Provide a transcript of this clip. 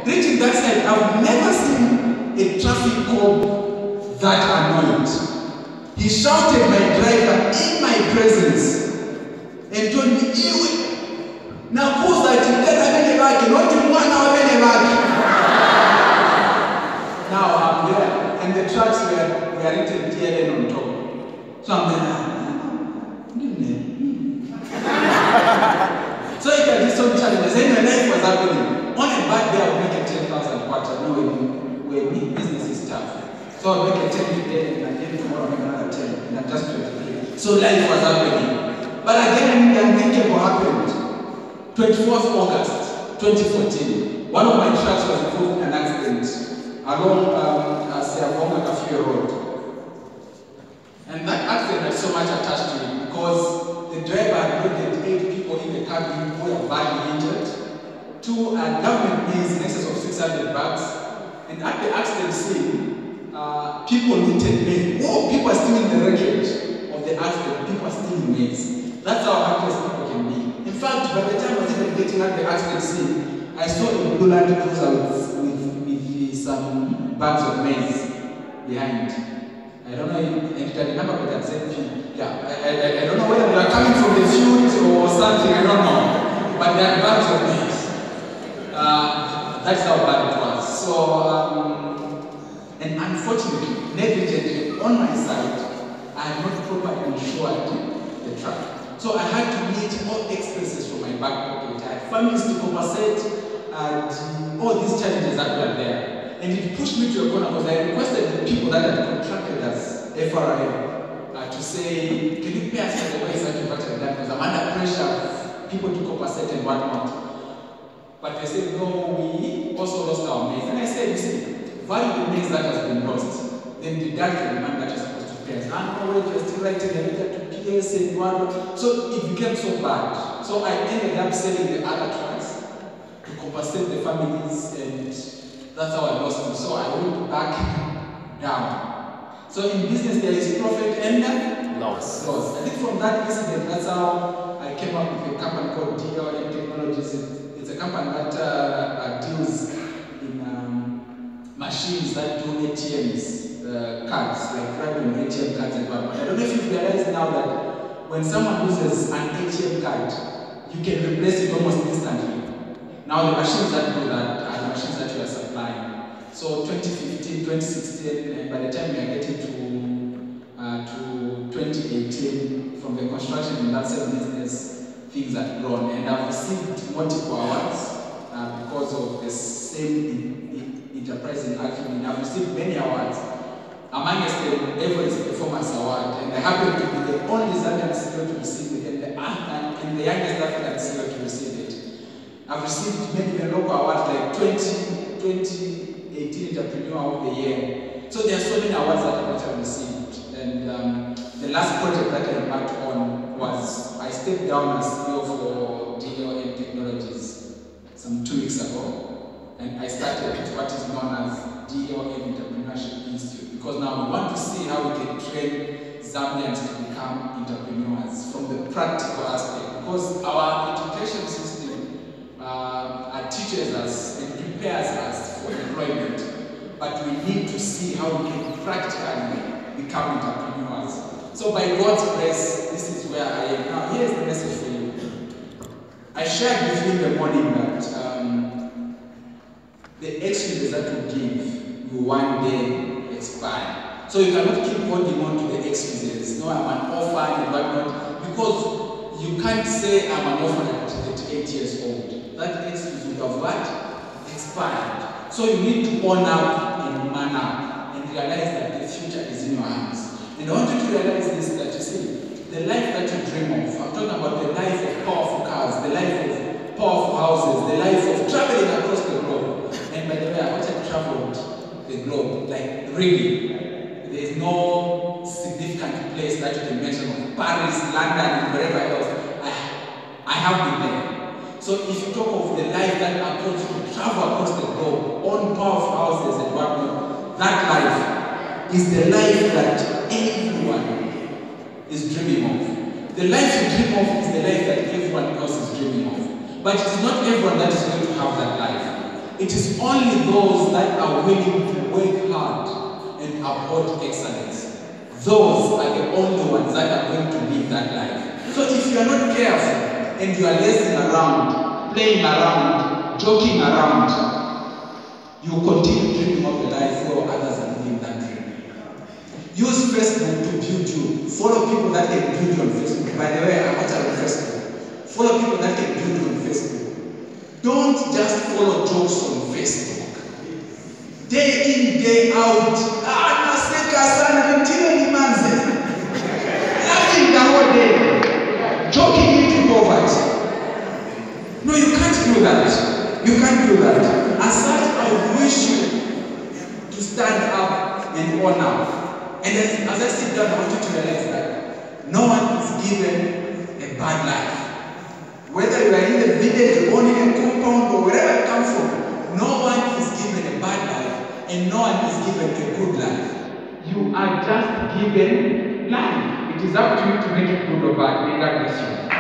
Reaching that side, I've never seen a traffic cop that annoyed. He shouted my driver in my presence and told me, "Ewe, now pause that you get a back, not in 1 hour back." Now I'm there, and the tracks were written DLN on top. So I'm there. So it had some challenges. Anyway, life was happening. On a bad day, I would make a 10,000 quarter. No, when business is tough. So I would make a 10 today, and then tomorrow I make another 10, and I'm just 23. So life was happening. But again, the unthinkable happened. 24th August 2014. One of my trucks was involved in an accident along Siavonga Kafue Road. And that accident had so much attached to it because the driver had loaded 8 people in the cabin who were badly injured to a government means in excess of 600 bags. And at the accident scene, people looted maize. Oh, people are still in the wreckage of the accident. People are still in maize. That's how helpless people can be. In fact, by the time I was even getting at the accident scene, I saw a blue Land Cruiser with some bags of maize behind. I don't know if you can remember with that same field. Yeah, I don't know whether they are coming from the field or something, I don't know. But they are bags of maize. That's how bad it was. So, and unfortunately, negligently on my side, I had not properly insured the truck. So I had to meet all expenses from my back pocket. I had families to compensate and all these challenges that were there. And it pushed me to a corner because I requested the people that had contracted us, FRM, to say, can you pay us for the ways that you've actually done? Because I'm under pressure, people to compensate and whatnot. But they said, no, we also lost our maize. And I said, you see, value the maize that has been lost, then deduct the amount that you're supposed to pay us. And no way, you're still writing a letter to PS and whatnot. So it became so bad. So I ended up selling the other trucks to compensate the families, and that's how I lost them. So I went back down. So in business, there is profit and loss. I think from that incident, that's how I came up with a company called DLN Technologies. It's a company that deals in machines that do ATMs, cards, like driving ATM cards and whatnot. I don't know if you've realized now that when someone loses an ATM card, you can replace it almost instantly. Now the machines that do that are the machines that you are supplying. So 2015, 2016, and by the time we are getting to 2018, from the construction and that same business, things have grown. And I've received multiple awards because of the same enterprising acumen. I've received many awards. Amongst them, Everest Performance Award, and I happen to be the only Zambian CEO to receive it, and the youngest African CEO to receive it. I've received many local awards like 2018 Entrepreneur of the Year. So there are so many awards that I've received. And the last project that I embarked on was, I stepped down as CEO for DLN Technologies some 2 weeks ago. And I started what is known as DLN Entrepreneurship Institute. Because now we want to see how we can train Zambians to become entrepreneurs from the practical aspect. Because our education system teaches us and prepares us for employment, but we need to see how we can practically become entrepreneurs. So by God's grace, this is where I am now. Here's the message for you. I shared with you in the morning that the excuses that you give will one day expire. So you cannot keep holding on to the excuses. No, I'm an orphan and whatnot, because you can't say I'm an orphan at 8 years old. That excuse would have what? Expired. So you need to own up and man up and realize that the future is in your hands. And I want you to realize this, that you see, the life that you dream of, I'm talking about the life of powerful cars, the life of powerful houses, the life of traveling across the globe. And by the way, I actually traveled the globe, like really. There is no significant place that you can mention of Paris, London, and wherever else. I have been there. So if you talk of the life that allows you to travel across the globe, own powerful houses and whatnot, that life is the life that everyone is dreaming of. The life you dream of is the life that everyone else is dreaming of. But it is not everyone that is going to have that life. It is only those that are willing to work hard and uphold excellence. Those are the only ones that are going to live that life. So if you are not careful and you are lazing around, playing around, joking around, you continue dreaming of a life where others are living that dream. Use Facebook to build you. Follow people that can build you on Facebook. By the way, I watch on Facebook. Follow people that can build you on Facebook. Don't just follow jokes on Facebook. Day in, day out. Laughing the whole day. Joking into poverty. No, you can't do that. You can't do that. As such, I would wish you to stand up and own up. And as I sit down, I want you to realize that no one is given a bad life. Whether you are in the village, or in a compound, or wherever you come from, no one is given a bad life, and no one is given a good life. You are just given life. It is up to you to make it good or bad. May God bless you.